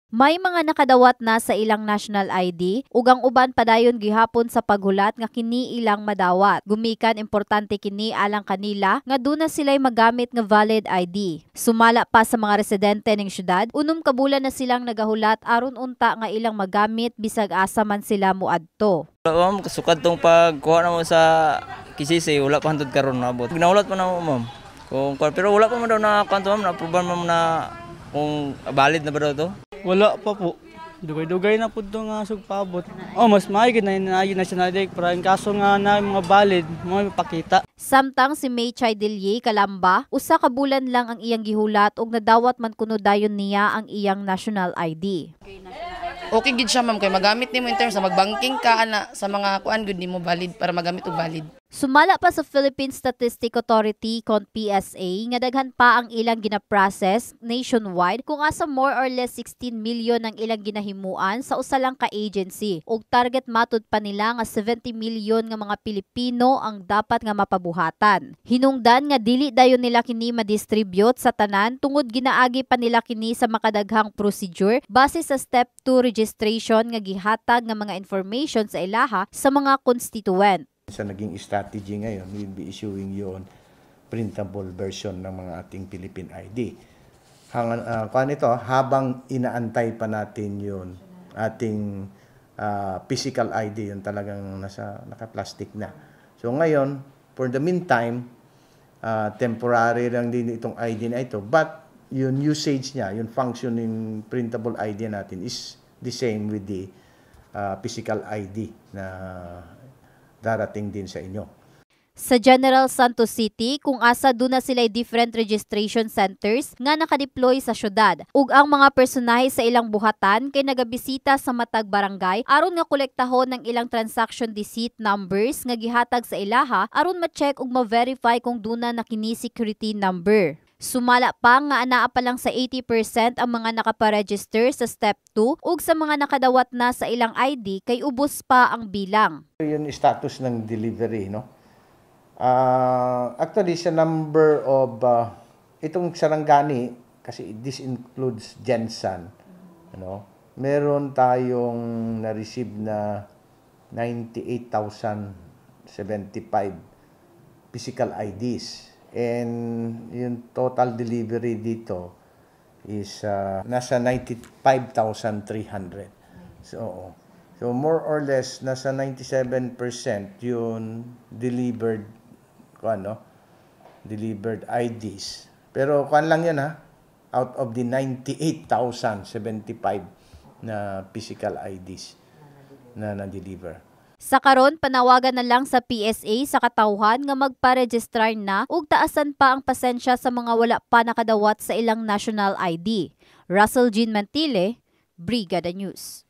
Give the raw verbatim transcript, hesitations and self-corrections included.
May mga nakadawat na sa ilang national I D ug ang uban padayon gihapon sa paghulat nga kini ilang madawat. Gumikan importante kini alang kanila nga duna sila'y magamit nga valid I D. Sumala pa sa mga residente ning syudad, unom ka bulan na silang nagahulat aron unta nga ilang magamit bisag asa man sila moadto. Wala ma'am, sukad tong pagkuha na mo sa kisisi, wala pa hantod karon nabot. Ginahulat pa na mo ma'am. Kung pero wala pa man daw na kanto ma'am, na approval ma'am na kung valid na ba daw to? Wala pa po. Dugay-dugay na po ito nga sugpabot. Oh, mas maayos na yung national I D. Pero ang kaso nga na mga valid, mga ipakita. Samtang si May Chaidilye Kalamba, usa ka bulan lang ang iyang gihulat ug nadawat man kuno dayon niya ang iyang national I D. Okay gid siya ma'am kay magamit nimo in terms sa magbanking ka ana sa mga kuan gud nimo valid para magamit og valid. Sumala pa sa Philippine Statistic Authority kon P S A nga daghan pa ang ilang gina-process nationwide kung asa more or less sixteen million ang ilang ginahimuan sa usa lang ka agency ug target matud pa nila nga seventy million nga mga Pilipino ang dapat nga mapabuhatan. Hinungdan nga dili dayon nila kini ma-distribute sa tanan tungod ginaagi pa nila kini sa makadaghang procedure base sa step two registration nga gihatag nga mga information sa ilaha sa mga constituent. Sa naging strategy ngayon, we'll be issuing yon printable version ng mga ating Philippine I D. Hang, uh, kung ito, habang inaantay pa natin yun, ating uh, physical I D, yun talagang nasa, naka-plastic na. So ngayon, for the meantime, uh, temporary lang din itong I D na ito, but yung usage niya, yung functioning printable I D natin is the same with the uh, physical I D na darating din sa inyo. Sa General Santos City, kung asa duna sila'y different registration centers nga nakadeploy sa syudad ug ang mga personahe sa ilang buhatan kay nagabisita sa matag barangay aron nga kolektahon ng ilang transaction receipt numbers nga gihatag sa ilaha aron ma-check ug ma-verify kung duna na kini security number. Sumala pa nga anaa pa lang sa eighty percent ang mga nakaparegister sa Step two ug sa mga nakadawat na sa ilang I D kay ubos pa ang bilang. Yung status ng delivery, no? Uh, actually, sa number of, uh, itong Sarangani, kasi this includes Gensan, ano? Meron tayong na-receive na ninety-eight thousand seventy-five physical I Ds. And yung total delivery dito is uh, nasa ninety-five thousand three hundred. So, so more or less nasa ninety-seven percent yung delivered ano, delivered I Ds. Pero kuan lang yan ha, out of the ninety-eight thousand seventy-five na physical I Ds na na-deliver. Sa karon, panawagan na lang sa P S A sa katawhan nga magpa-registrar na ug taasan pa ang pasensya sa mga wala pa nakadawat sa ilang national I D. Russell Jean Mantile, Brigada News.